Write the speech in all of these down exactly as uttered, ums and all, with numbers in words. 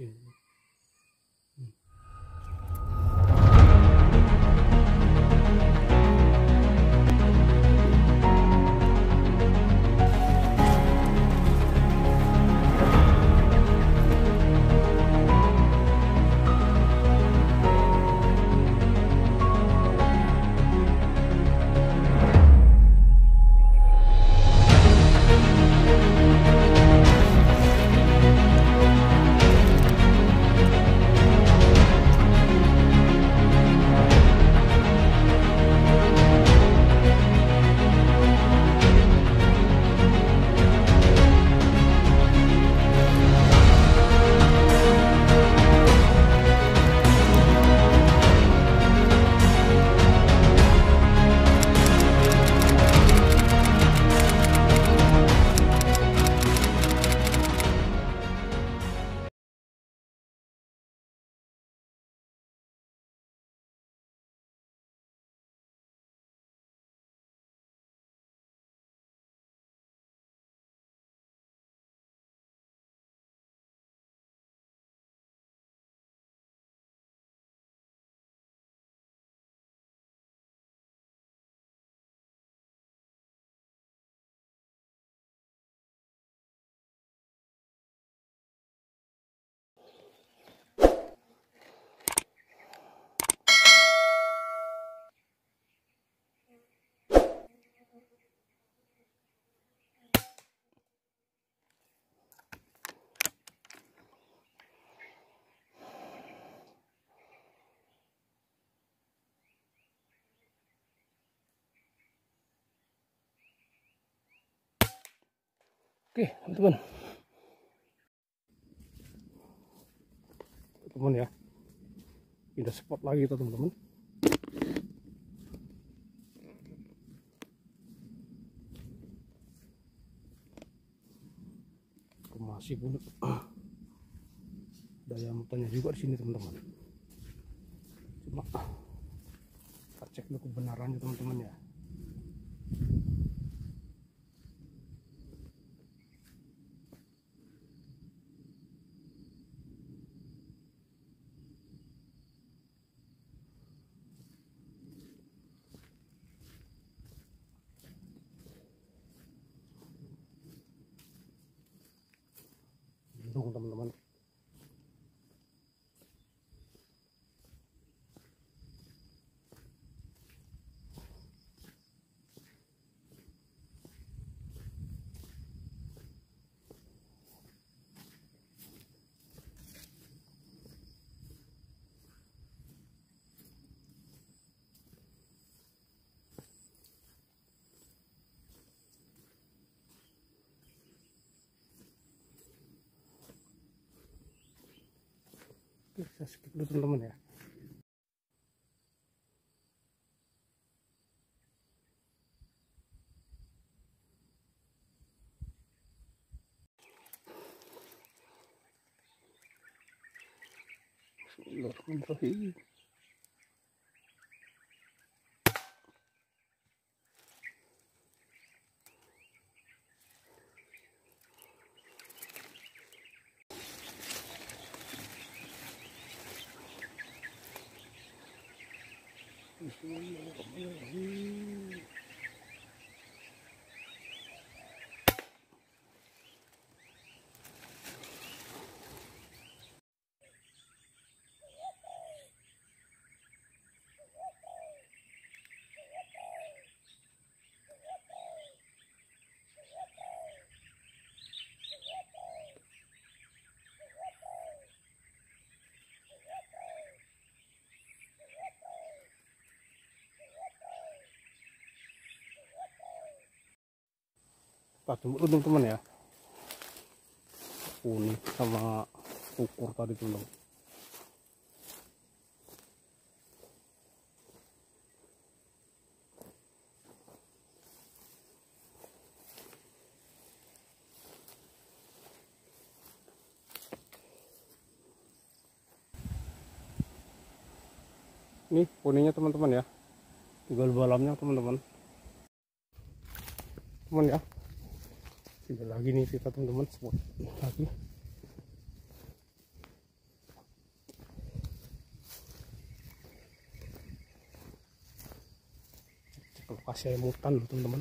sini. Hmm. Oke, teman-teman. Teman ya. Pindah spot lagi tuh, teman-teman. Masih pun daya mutannya juga di sini, teman-teman. Cuma kita cek dulu kebenarannya, teman-teman ya. Tunggu, teman-teman. Oke, saya skip dulu, teman-teman ya. Bismillahirrahmanirrahim. Bismillahirrahmanirrahim. Kita jemput dulu, teman-teman ya. Kuning sama ukur tadi, teman-teman. Ini kuningnya, teman-teman ya. Tinggal balamnya, teman-teman. Teman ya. Tinggal lagi nih kita, teman-teman, spot lagi. lokasi mutan teman-teman.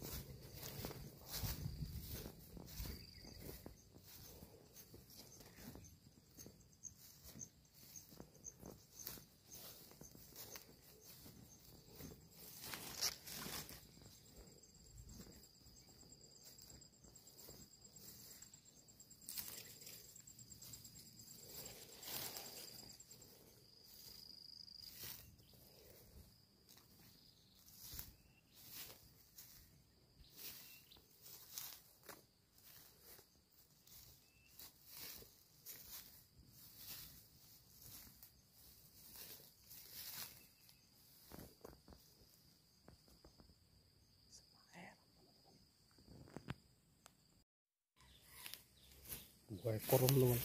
Dua ekor teman-teman.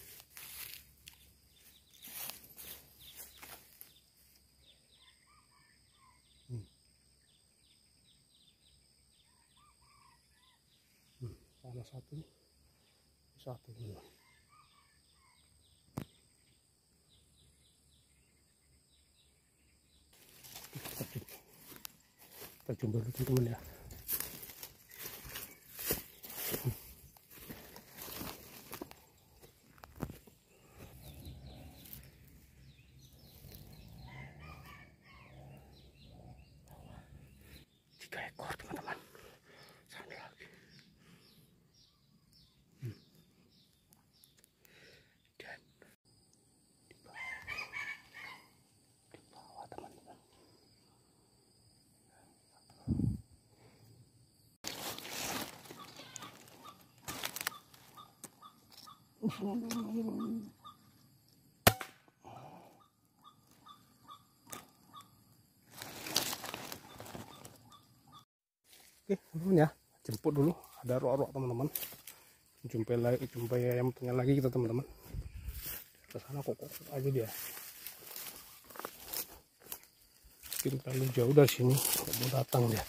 Hmm. Hmm. Sana satu, satu teman-teman. Kita coba dulu teman-teman ya. Tiga ekor teman-teman. Sana lagi. Hmm. Dan di bawah, di bawah teman-teman. Oke teman-teman ya, jemput dulu, ada rock-rock teman-teman. Jumpai lagi, jumpai ayam tengah lagi kita teman-teman. Ke sana kok aja dia. Mungkin terlalu jauh dari sini, nggak mau datang dia.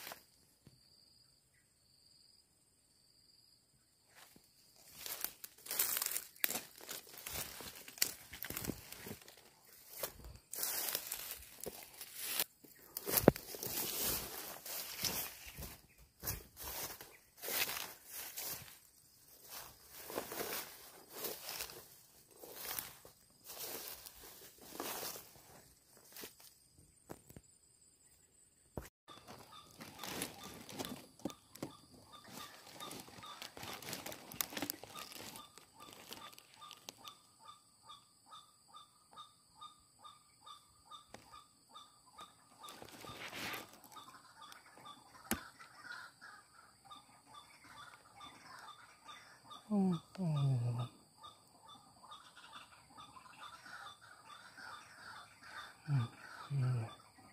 Hmm, hmm. Hmm, hmm.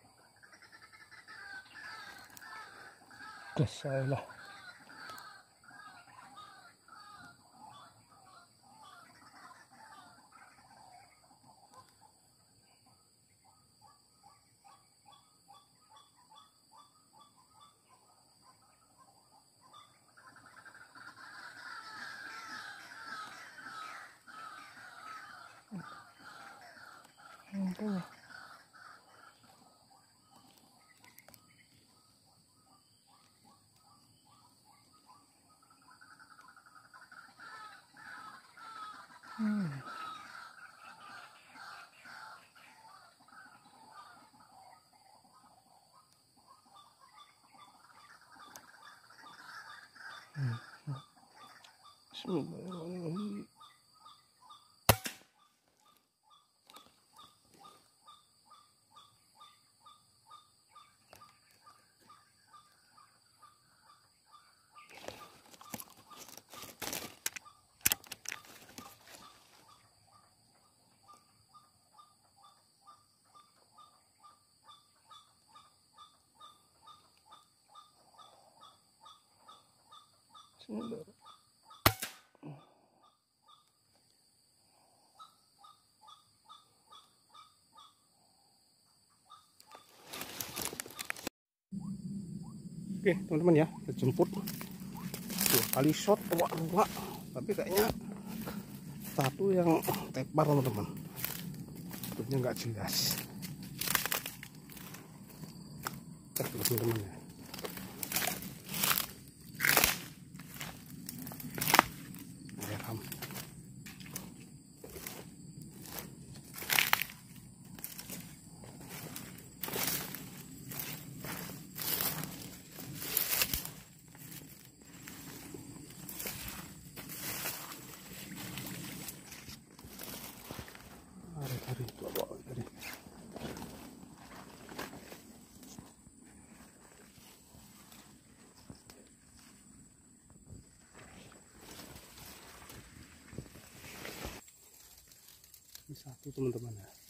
Kesal lah. Hmm. Hmm. Hmm. Bismillahirrahmanirrahim. Bismillah. Oke teman-teman ya, kita jemput dua kali shot, wah, wah. Tapi kayaknya satu yang tepar teman-teman, bentuknya nggak jelas. dekat teman-teman ya. Garam. Hari-hari itu apa tadi? Ini satu teman-teman ya.